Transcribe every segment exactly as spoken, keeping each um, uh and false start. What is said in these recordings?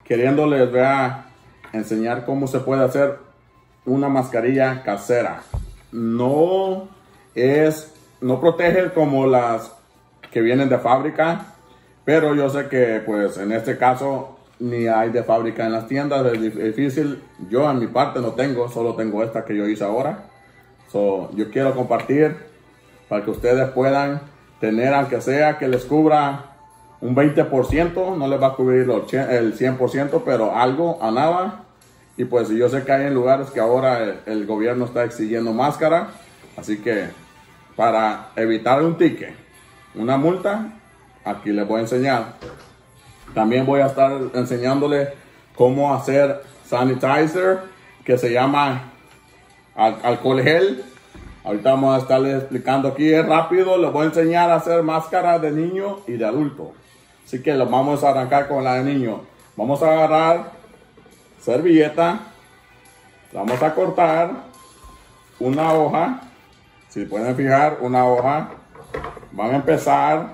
queriéndoles vea, enseñar cómo se puede hacer una mascarilla casera. No es, no protege como las que vienen de fábrica, pero yo sé que pues en este caso ni hay de fábrica en las tiendas, es difícil. Yo en mi parte no tengo, solo tengo esta que yo hice ahora. So, yo quiero compartir para que ustedes puedan tener, aunque sea que les cubra un veinte por ciento, no les va a cubrir el cien por ciento, pero algo a nada. Y pues yo sé que hay en lugares que ahora el, el gobierno está exigiendo máscara, así que para evitar un ticket, una multa, aquí les voy a enseñar. También voy a estar enseñándoles cómo hacer sanitizer, que se llama al alcohol gel. Ahorita vamos a estarles explicando aquí, es rápido. Les voy a enseñar a hacer máscara de niño y de adulto. Así que lo vamos a arrancar con la de niño. Vamos a agarrar servilleta, vamos a cortar una hoja. Si pueden fijar, una hoja. Van a empezar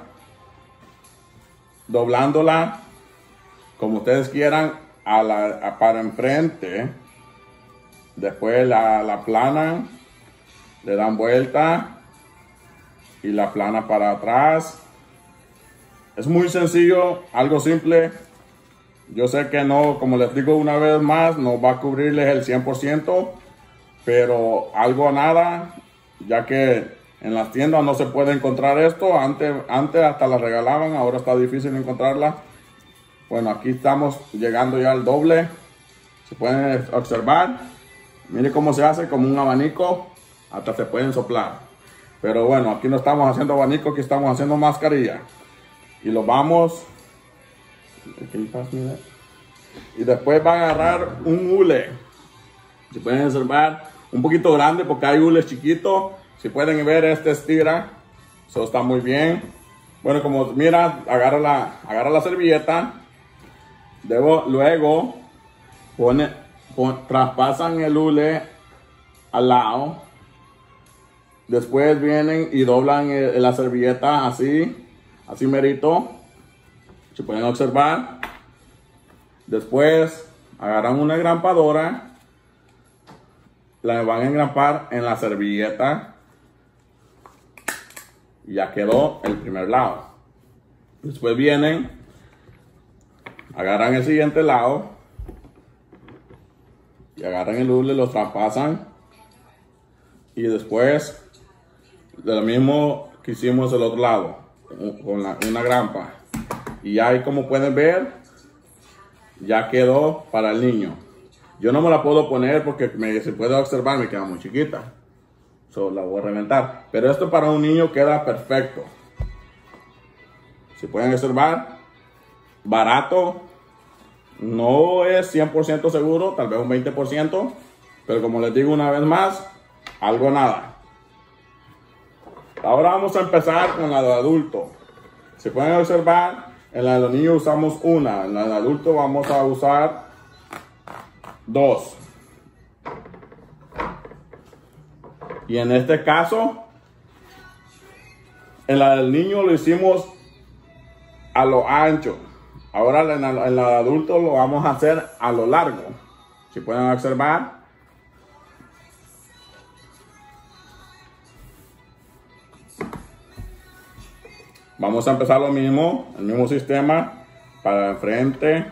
doblándola como ustedes quieran a la, a para enfrente. Después la, la plana, le dan vuelta y la plana para atrás. Es muy sencillo, algo simple. Yo sé que no, como les digo una vez más, no va a cubrirles el cien por ciento, pero algo a nada, ya que en las tiendas no se puede encontrar esto. Antes, antes hasta la regalaban, ahora está difícil encontrarla. Bueno, aquí estamos llegando ya al doble. Se pueden observar. Mire cómo se hace, como un abanico. Hasta se pueden soplar. Pero bueno, aquí no estamos haciendo abanico, aquí estamos haciendo mascarilla. Y lo vamos. Y después va a agarrar un hule. Si pueden observar, un poquito grande porque hay hules chiquitos. Si pueden ver, este estira. Eso está muy bien. Bueno, como mira, agarra la, agarra la servilleta. Debo, luego pone, pon, traspasan el hule al lado. Después vienen y doblan el, la servilleta así, así merito. Si pueden observar. Después agarran una engrampadora. La van a engrampar en la servilleta. Y ya quedó el primer lado. Después vienen, agarran el siguiente lado. Y agarran el hule, lo traspasan. Y después, de lo mismo que hicimos el otro lado, con la, una grampa. Y ahí, como pueden ver, ya quedó para el niño. Yo no me la puedo poner porque me, se puede observar, me queda muy chiquita. So, la voy a reventar. Pero esto para un niño queda perfecto. Si pueden observar, barato. No es cien por ciento seguro, tal vez un veinte por ciento. Pero como les digo una vez más, algo nada. Ahora vamos a empezar con la de adulto. Si pueden observar, en la de los niños usamos una. En la de adulto vamos a usar dos. Y en este caso, en la del niño lo hicimos a lo ancho. Ahora en la, en la de adulto lo vamos a hacer a lo largo. Si pueden observar. Vamos a empezar lo mismo, el mismo sistema, para enfrente,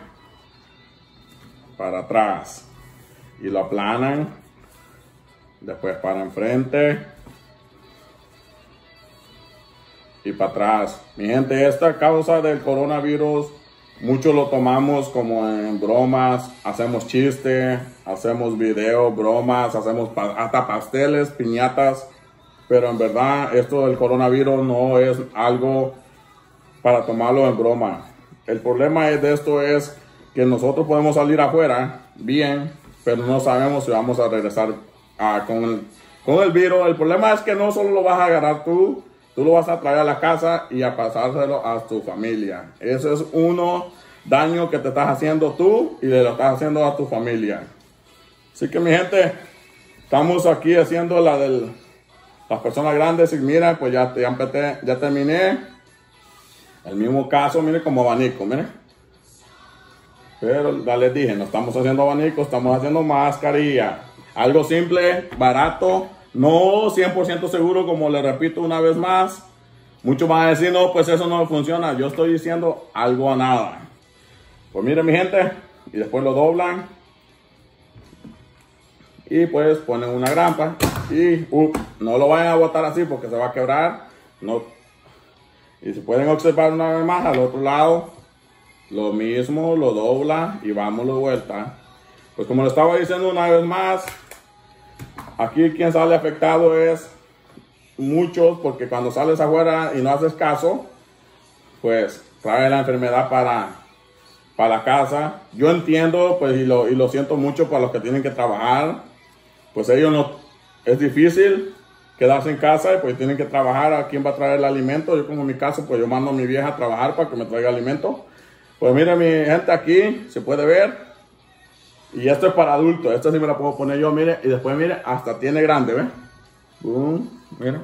para atrás. Y lo aplanan. Después para enfrente. Y para atrás. Mi gente, esta causa del coronavirus, muchos lo tomamos como en bromas. Hacemos chistes, hacemos videos, bromas, hacemos pa hasta pasteles, piñatas. Pero en verdad, esto del coronavirus no es algo para tomarlo en broma. El problema de esto es que nosotros podemos salir afuera bien, pero no sabemos si vamos a regresar a, con, el, con el virus. El problema es que no solo lo vas a agarrar tú, tú lo vas a traer a la casa y a pasárselo a tu familia. Ese es uno daño que te estás haciendo tú y le lo estás haciendo a tu familia. Así que mi gente, estamos aquí haciendo la de las personas grandes. Y mira, pues ya, ya, empecé, ya terminé. El mismo caso, mire, como abanico, mire. Pero ya les dije, no estamos haciendo abanico, estamos haciendo mascarilla. Algo simple, barato, no cien por ciento seguro, como les repito una vez más. Muchos van a decir, no, pues eso no funciona. Yo estoy diciendo algo a nada. Pues miren mi gente, y después lo doblan. Y pues ponen una grampa. Y uh, no lo vayan a botar así porque se va a quebrar. No. Y si pueden observar una vez más al otro lado, lo mismo, lo dobla y vamos de vuelta. Pues como lo estaba diciendo una vez más, aquí quien sale afectado es muchos, porque cuando sales afuera y no haces caso, pues trae la enfermedad para, para la casa. Yo entiendo, pues, y lo, y lo siento mucho para los que tienen que trabajar. Pues ellos no, es difícil quedarse en casa y pues tienen que trabajar. ¿A quién va a traer el alimento? Yo como en mi caso, pues yo mando a mi vieja a trabajar para que me traiga alimento. Pues miren mi gente, aquí se puede ver. Y esto es para adultos. Esta sí me la puedo poner yo, mire. Y después mire, hasta tiene grande, ¿ven? Boom, mira.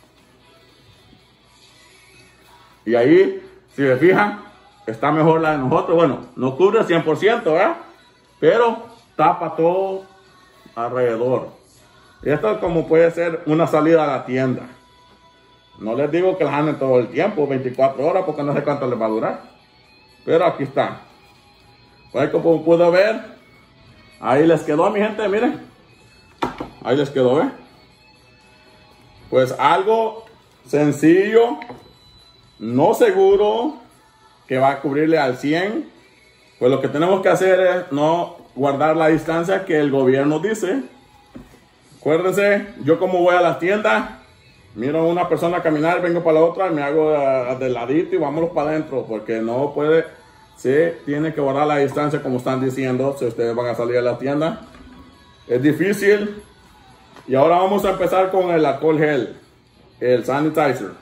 Y ahí, si se fijan, está mejor la de nosotros. Bueno, no cubre cien por ciento, ¿verdad? Pero tapa todo alrededor. Y esto es como puede ser una salida a la tienda. No les digo que la anden todo el tiempo, veinticuatro horas, porque no sé cuánto les va a durar. Pero aquí está. Pues como pudo ver, ahí les quedó, mi gente, miren. Ahí les quedó, ¿eh? Pues algo sencillo, no seguro, que va a cubrirle al cien. Pues lo que tenemos que hacer es no guardar la distancia que el gobierno dice. Acuérdense, yo como voy a la tienda, miro a una persona caminar, vengo para la otra y me hago uh, de ladito y vámonos para adentro, porque no puede, se tiene que guardar la distancia como están diciendo si ustedes van a salir a la tienda. Es difícil. Y ahora vamos a empezar con el alcohol gel, el sanitizer.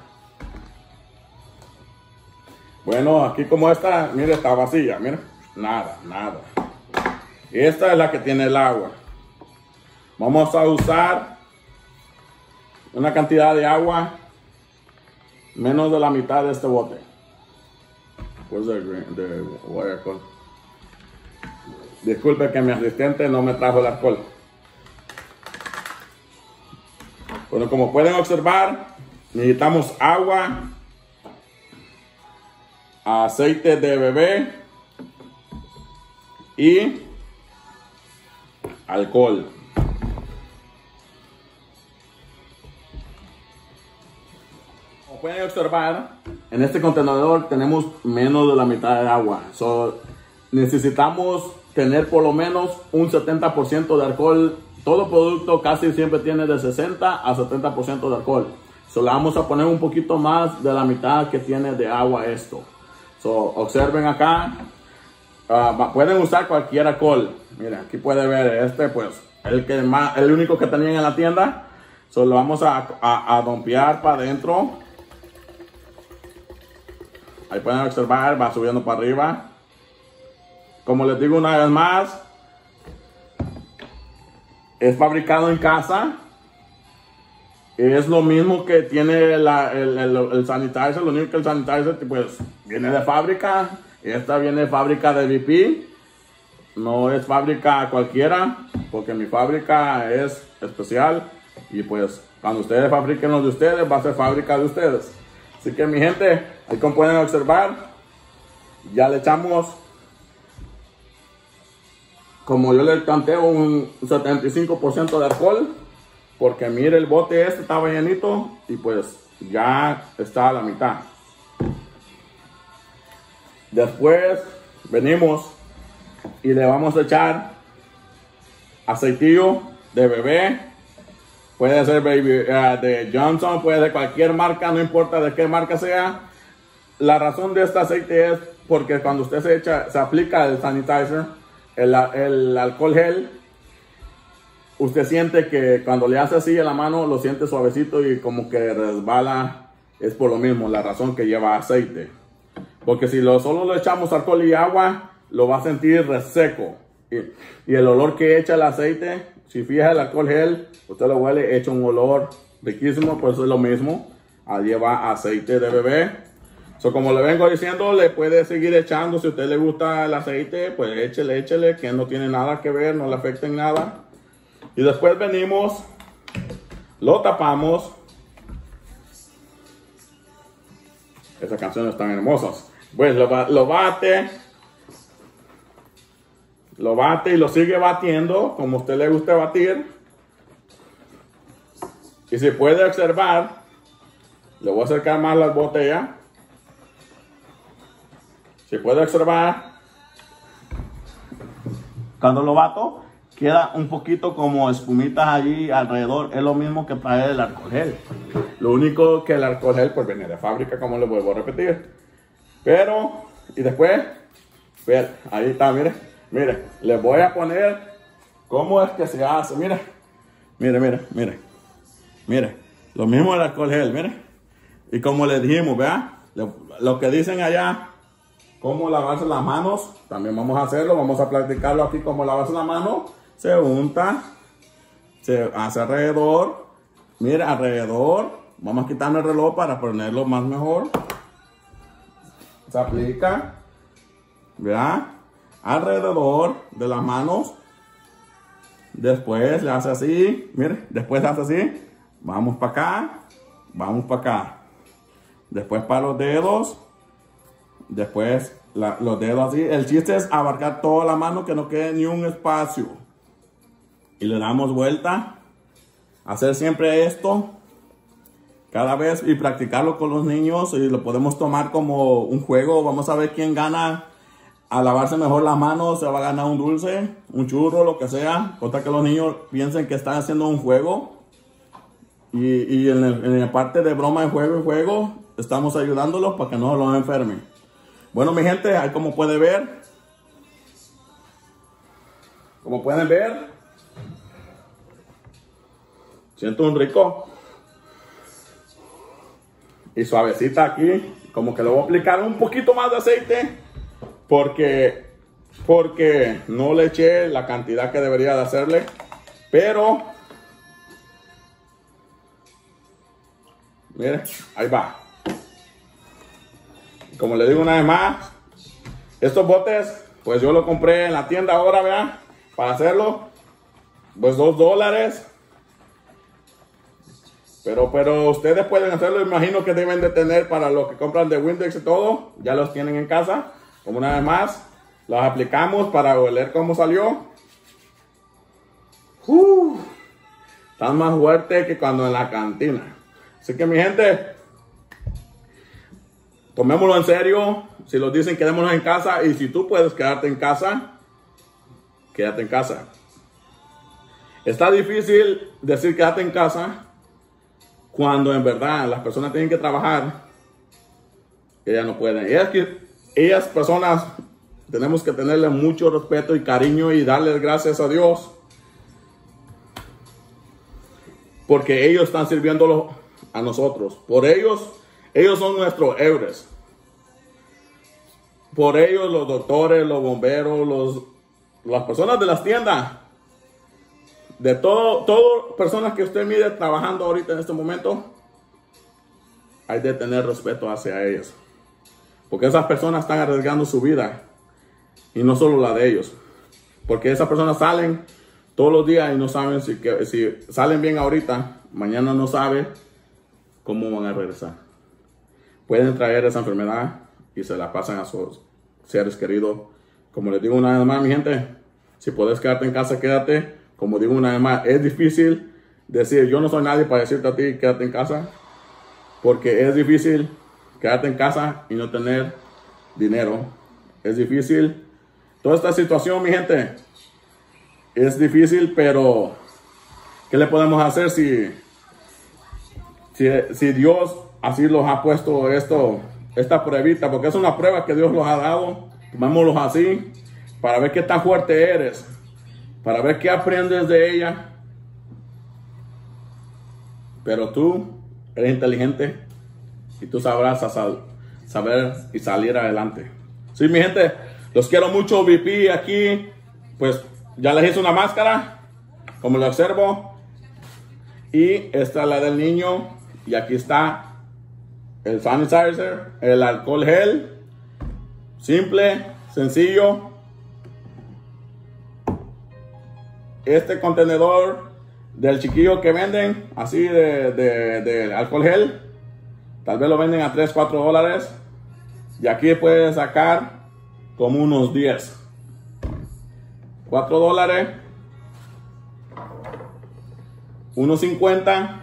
Bueno, aquí como esta, mire, está vacía, mire, nada, nada. Esta es la que tiene el agua. Vamos a usar una cantidad de agua menos de la mitad de este bote. Pues de, de, de alcohol. Disculpe que mi asistente no me trajo el alcohol. Bueno, como pueden observar, necesitamos agua, aceite de bebé y alcohol. Como pueden observar, en este contenedor tenemos menos de la mitad de agua. So, necesitamos tener por lo menos un setenta por ciento de alcohol. Todo producto casi siempre tiene de sesenta a setenta por ciento de alcohol. So, le vamos a poner un poquito más de la mitad que tiene de agua esto. So, observen acá. Uh, pueden usar cualquier alcohol. Miren, aquí puede ver este, pues, el que más, el único que tenían en la tienda. So, lo vamos a, a, a dompear para adentro. Ahí pueden observar, va subiendo para arriba. Como les digo una vez más, es fabricado en casa. Es lo mismo que tiene la, el, el, el sanitizer. Lo único que el sanitizer pues viene de fábrica. Esta viene de fábrica de V P. No es fábrica cualquiera, porque mi fábrica es especial. Y pues cuando ustedes fabriquen los de ustedes, va a ser fábrica de ustedes. Así que mi gente, ahí como pueden observar, ya le echamos, como yo le planteo, un setenta y cinco por ciento de alcohol. Porque mire, el bote este estaba llenito y pues ya está a la mitad. Después venimos y le vamos a echar aceitillo de bebé. Puede ser baby, uh, de Johnson, puede ser cualquier marca, no importa de qué marca sea. La razón de este aceite es porque cuando usted se echa, se aplica el sanitizer, el, el alcohol gel, usted siente que cuando le hace así en la mano, lo siente suavecito y como que resbala. Es por lo mismo, la razón que lleva aceite. Porque si lo, solo le echamos alcohol y agua, lo va a sentir reseco. Y, y el olor que echa el aceite, si fija el alcohol gel, usted lo huele, echa un olor riquísimo. Por eso es lo mismo. Ah, lleva aceite de bebé. So, como le vengo diciendo, le puede seguir echando. Si a usted le gusta el aceite, pues échele, échele, que no tiene nada que ver, no le afecta en nada. Y después venimos, lo tapamos. Esas canciones están hermosas. Pues lo, lo bate. Lo bate y lo sigue batiendo, como a usted le gusta batir. Y si puede observar, le voy a acercar más la botella. Si puede observar, cuando lo bato, queda un poquito como espumitas allí alrededor. Es lo mismo que trae el alcohol gel. Lo único que el alcohol gel pues viene de fábrica, como le vuelvo a repetir. Pero, y después, ver, ahí está, mire, mire, le voy a poner cómo es que se hace, mire, mire, mire, mire, mire, lo mismo el alcohol gel, mire. Y como le dijimos, vea, lo, lo que dicen allá, cómo lavarse las manos, también vamos a hacerlo, vamos a practicarlo aquí, cómo lavarse la mano. Se unta, se hace alrededor, mire, alrededor, vamos a quitarle el reloj para ponerlo más mejor. Se aplica, ¿verdad? Alrededor de las manos. Después le hace así, mire, después hace así, vamos para acá, vamos para acá. Después para los dedos. Después la, los dedos así. El chiste es abarcar toda la mano, que no quede ni un espacio. Y le damos vuelta. Hacer siempre esto. Cada vez y practicarlo con los niños. Y lo podemos tomar como un juego. Vamos a ver quién gana a lavarse mejor las manos. Se va a ganar un dulce, un churro, lo que sea. Cosa que los niños piensen que están haciendo un juego. Y, y en, el, en la parte de broma de juego y juego, estamos ayudándolos para que no los enfermen. Bueno, mi gente, ahí como puede ver, como pueden ver, siento un rico y suavecita aquí. Como que le voy a aplicar un poquito más de aceite porque, porque no le eché la cantidad que debería de hacerle, pero mire, ahí va. Como le digo una vez más, estos botes, pues yo lo compré en la tienda ahora, ¿verdad? Para hacerlo, pues dos dólares. Pero, pero ustedes pueden hacerlo, imagino que deben de tener para los que compran de Windex y todo, ya los tienen en casa. Como una vez más, los aplicamos para oler cómo salió. Uh, están más fuertes que cuando en la cantina. Así que mi gente, tomémoslo en serio. Si los dicen quedémonos en casa, y si tú puedes quedarte en casa, quédate en casa. Está difícil decir quédate en casa cuando en verdad las personas tienen que trabajar. Ellas no pueden. Ellas, ellas personas tenemos que tenerle mucho respeto y cariño y darles gracias a Dios, porque ellos están sirviéndolo a nosotros. Por ellos, ellos son nuestros héroes. Por ellos los doctores, los bomberos, los, las personas de las tiendas, de todo, todo personas que usted mire trabajando ahorita en este momento, hay de tener respeto hacia ellos. Porque esas personas están arriesgando su vida, y no solo la de ellos. Porque esas personas salen todos los días y no saben si, que, si salen bien ahorita, mañana no saben cómo van a regresar. Pueden traer esa enfermedad y se la pasan a sus seres queridos. Como les digo una vez más, mi gente, si puedes quedarte en casa, quédate. Como digo una vez más, es difícil decir, yo no soy nadie para decirte a ti, quédate en casa. Porque es difícil quedarte en casa y no tener dinero. Es difícil. Toda esta situación, mi gente, es difícil, pero ¿qué le podemos hacer si, si, si Dios así los ha puesto esto, esta pruebita? Porque es una prueba que Dios los ha dado. Tomémoslos así para ver qué tan fuerte eres, para ver qué aprendes de ella. Pero tú eres inteligente y tú sabrás sal, saber y salir adelante. Sí, mi gente, los quiero mucho. V P aquí, pues ya les hice una máscara, como lo observo. Y esta es la del niño. Y aquí está el sanitizer, el alcohol gel, simple, sencillo. Este contenedor del chiquillo que venden, así de, de, de alcohol gel, tal vez lo venden a tres, cuatro dólares. Y aquí puedes sacar como unos diez. cuatro dólares. uno cincuenta.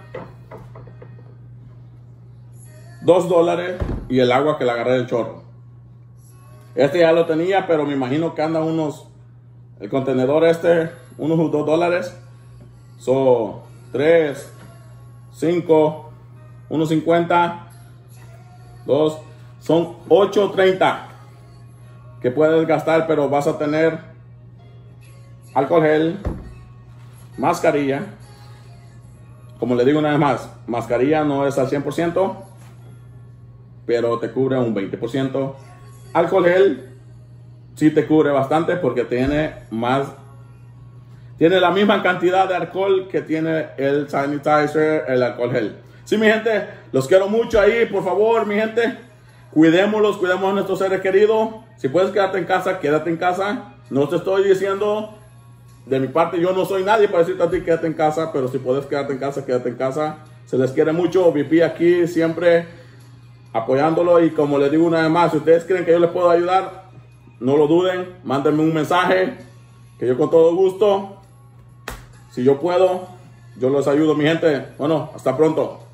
dos dólares. Y el agua que le agarré del chorro. Este ya lo tenía, pero me imagino que anda unos... El contenedor este, unos dos dólares. Son tres, cinco, uno cincuenta, dos... Son ocho treinta que puedes gastar, pero vas a tener alcohol gel, mascarilla. Como le digo una vez más, mascarilla no es al cien por ciento, pero te cubre un veinte por ciento. Alcohol gel sí te cubre bastante porque tiene más, tiene la misma cantidad de alcohol que tiene el sanitizer, el alcohol gel. Sí, mi gente, los quiero mucho ahí, por favor, mi gente. Cuidémoslos, cuidemos a nuestros seres queridos. Si puedes quedarte en casa, quédate en casa. No te estoy diciendo, de mi parte, yo no soy nadie para decirte a ti quédate en casa, pero si puedes quedarte en casa, quédate en casa. Se les quiere mucho. V P aquí siempre apoyándolo. Y como les digo una vez más, si ustedes creen que yo les puedo ayudar, no lo duden. Mándenme un mensaje, que yo con todo gusto, si yo puedo, yo los ayudo, mi gente. Bueno, hasta pronto.